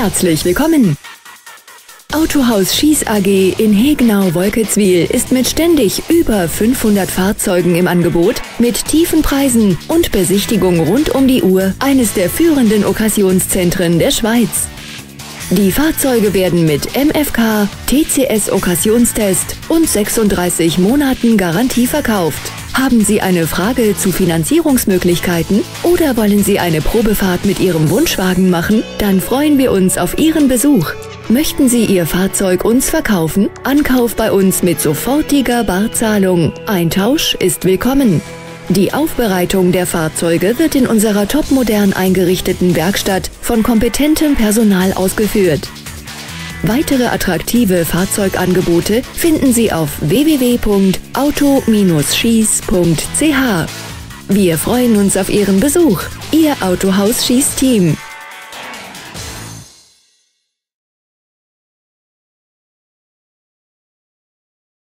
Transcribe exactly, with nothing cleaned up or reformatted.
Herzlich willkommen! Autohaus Schieß A G in Hegnau-Wolketzwil ist mit ständig über fünfhundert Fahrzeugen im Angebot, mit tiefen Preisen und Besichtigung rund um die Uhr eines der führenden Okkasionszentren der Schweiz. Die Fahrzeuge werden mit M F K, T C S-Okkasionstest und sechsunddreißig Monaten Garantie verkauft. Haben Sie eine Frage zu Finanzierungsmöglichkeiten oder wollen Sie eine Probefahrt mit Ihrem Wunschwagen machen? Dann freuen wir uns auf Ihren Besuch. Möchten Sie Ihr Fahrzeug uns verkaufen? Ankauf bei uns mit sofortiger Barzahlung. Eintausch ist willkommen. Die Aufbereitung der Fahrzeuge wird in unserer topmodern eingerichteten Werkstatt von kompetentem Personal ausgeführt. Weitere attraktive Fahrzeugangebote finden Sie auf w w w punkt auto Bindestrich schieß punkt c h. Wir freuen uns auf Ihren Besuch. Ihr Autohaus Schieß Team.